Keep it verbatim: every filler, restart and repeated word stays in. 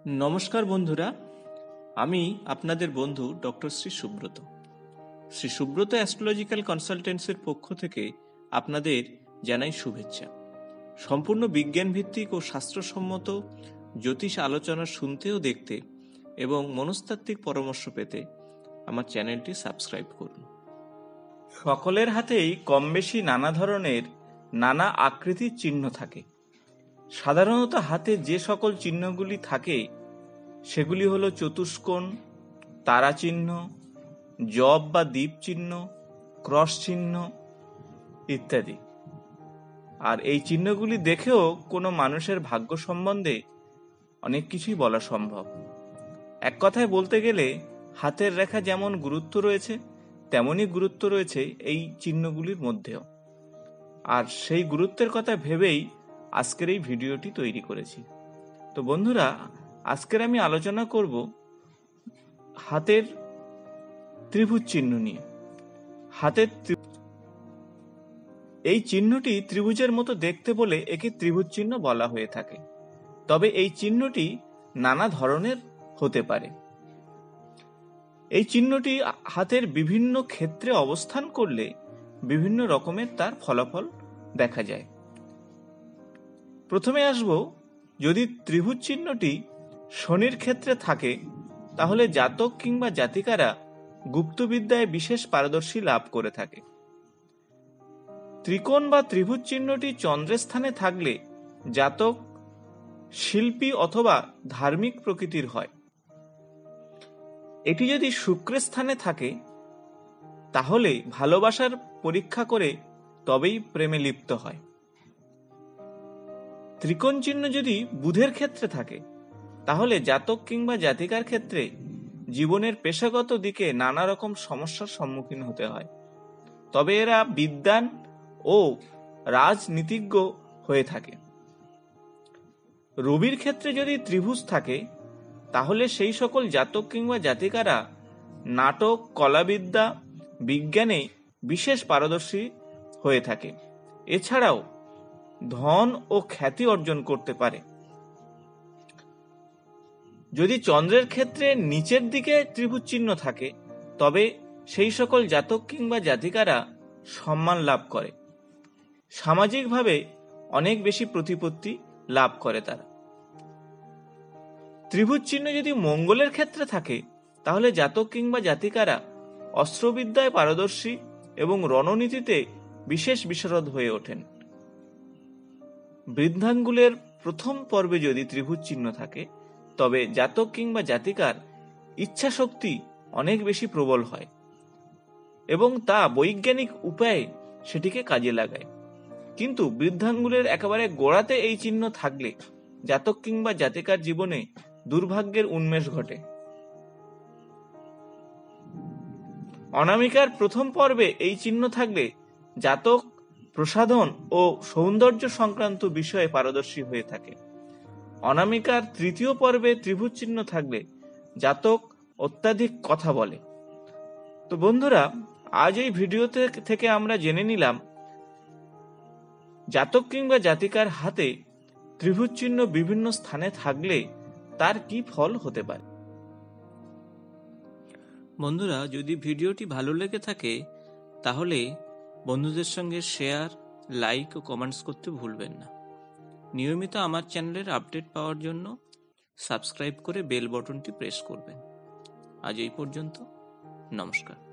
নমস্কার বন্ধুরা, আমি আপনাদের বন্ধু ডক্টর শ্রী সুব্রত। শ্রী সুব্রত অ্যাস্ট্রোলজিক্যাল কনসালটেন্সির পক্ষ থেকে আপনাদের জানাই শুভেচ্ছা। সম্পূর্ণ বিজ্ঞান ভিত্তিক ও শাস্ত্রসম্মত জ্যোতিষ আলোচনা শুনতে ও দেখতে এবং মনস্তাত্ত্বিক পরামর্শ পেতে আমার চ্যানেলটি সাবস্ক্রাইব করুন। সকলের হাতেই কম বেশি নানা ধরনের নানা আকৃতির চিহ্ন থাকে। সাধারণত হাতে যে সকল চিহ্নগুলি থাকে সেগুলি হলো চতুষ্কোণ, তারা চিহ্ন, জব বা দ্বীপ চিহ্ন, ক্রস চিহ্ন ইত্যাদি। আর এই চিহ্নগুলি দেখেও কোনো মানুষের ভাগ্য সম্বন্ধে অনেক কিছুই বলা সম্ভব। এক কথায় বলতে গেলে হাতের রেখা যেমন গুরুত্ব রয়েছে তেমনই গুরুত্ব রয়েছে এই চিহ্নগুলির মধ্যেও। আর সেই গুরুত্বের কথা ভেবেই আজকের এই ভিডিওটি তৈরি করেছি। তো বন্ধুরা, আজকের আমি আলোচনা করব হাতের ত্রিভুজ চিহ্ন নিয়ে। হাতের এই চিহ্নটি ত্রিভুজের মতো দেখতে বলে একে ত্রিভুজ চিহ্ন বলা হয়ে থাকে। তবে এই চিহ্নটি নানা ধরনের হতে পারে। এই চিহ্নটি হাতের বিভিন্ন ক্ষেত্রে অবস্থান করলে বিভিন্ন রকমের তার ফলাফল দেখা যায়। প্রথমে আসব, যদি ত্রিভুজ চিহ্নটি শনির ক্ষেত্রে থাকে তাহলে জাতক কিংবা জাতিকারা গুপ্তবিদ্যায় বিশেষ পারদর্শী লাভ করে থাকে। ত্রিকোণ বা ত্রিভুজ চিহ্নটি চন্দ্রের স্থানে থাকলে জাতক শিল্পী অথবা ধার্মিক প্রকৃতির হয়। এটি যদি শুক্রের স্থানে থাকে তাহলে ভালোবাসার পরীক্ষা করে তবেই প্রেমে লিপ্ত হয়। ত্রিকোণ চিহ্ন যদি বুধের ক্ষেত্রে থাকে তাহলে জাতক কিংবা জাতিকার ক্ষেত্রে জীবনের পেশাগত দিকে নানা রকম সমস্যার সম্মুখীন হতে হয়। তবে এরা বিদ্বান ও রাজনীতিজ্ঞ হয়ে থাকে। রবির ক্ষেত্রে যদি ত্রিভুজ থাকে তাহলে সেই সকল জাতক কিংবা জাতিকারা নাটক, কলাবিদ্যা, বিজ্ঞানে বিশেষ পারদর্শী হয়ে থাকে। এছাড়াও ধন ও খ্যাতি অর্জন করতে পারে। যদি চন্দ্রের ক্ষেত্রে নিচের দিকে ত্রিভুজ চিহ্ন থাকে তবে সেই সকল জাতক কিংবা জাতিকারা সম্মান লাভ করে, সামাজিকভাবে অনেক বেশি প্রতিপত্তি লাভ করে তারা। ত্রিভুজ চিহ্ন যদি মঙ্গলের ক্ষেত্রে থাকে তাহলে জাতক কিংবা জাতিকারা অস্ত্রবিদ্যায় পারদর্শী এবং রণনীতিতে বিশেষ বিশারদ হয়ে ওঠেন। বৃদ্ধাঙ্গুলের প্রথম পর্বে যদি ত্রিভুজ চিহ্ন থাকে তবে জাতক কিংবা জাতিকার ইচ্ছা শক্তি অনেক বেশি প্রবল হয় এবং তা বৈজ্ঞানিক উপায়ে সেটিকে কাজে লাগায়। কিন্তু বৃদ্ধাঙ্গুলের একেবারে গোড়াতে এই চিহ্ন থাকলে জাতক কিংবা জাতিকার জীবনে দুর্ভাগ্যের উন্মেষ ঘটে। অনামিকার প্রথম পর্বে এই চিহ্ন থাকলে জাতক প্রসাধন ও সৌন্দর্য সংক্রান্ত বিষয়ে পারদর্শী হয়ে থাকে। অনামিকার তৃতীয় পর্বে ত্রিভুজ চিহ্ন থাকলে জাতক অত্যাধিক কথা বলে। তো বন্ধুরা, আজ এই ভিডিও থেকে আমরা জেনে নিলাম জাতক কিংবা জাতিকার হাতে ত্রিভুজ চিহ্ন বিভিন্ন স্থানে থাকলে তার কি ফল হতে পারে। বন্ধুরা, যদি ভিডিওটি ভালো লেগে থাকে তাহলে বন্ধুদের সঙ্গে শেয়ার, লাইক ও কমেন্টস করতে ভুলবেন না। নিয়মিত আমার চ্যানেলের আপডেট পাওয়ার জন্য সাবস্ক্রাইব করে বেল বাটনটি প্রেস করবেন। আজ এই পর্যন্ত, নমস্কার।